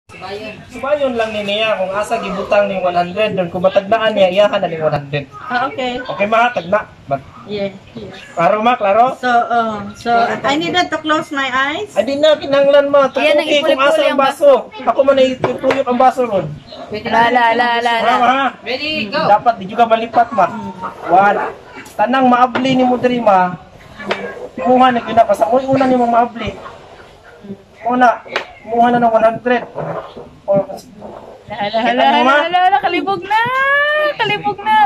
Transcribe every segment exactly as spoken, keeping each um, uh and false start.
Sumayon lang ni niya kung asa gibutang ning one hundred doon kung matagdaan niya iyahan na ning one hundred. Ah, okay. Okay ba tagna? But Yeah. yeah. klaro ma, klaro? So, uh, so I needed to close my eyes. Ay di na kinahanglan ma. Ayan, Tukuki kung nag-ipuli-puli asa ang ang baso. Ako man ay tutuyok ang baso ron. La la la la la. Ha, ha? Ready, go! Dapat di juga malipat ma. One. Tanang maabli ni mo diri ma. Kumuha na gyud na pasang uy una ni mo maabli. Una, kumuha na ng one hundred. Or Hala hala hala hala hala kalibog na. Kalibog na.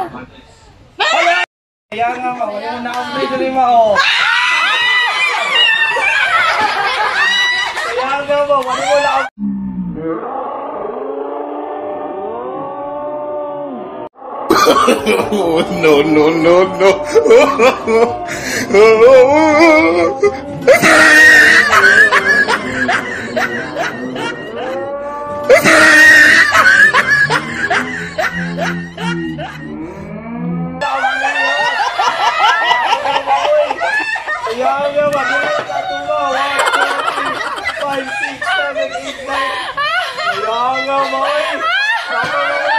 kaya nga ma, wala mo naabli diri ma oh. Kaya nga ma, wala mo na Oh, no, no, no, no. Kaya nga ma, di mo natuwa. one, two, three, five, six, seven, eight, nine. Kaya nga ma, eh. Tama na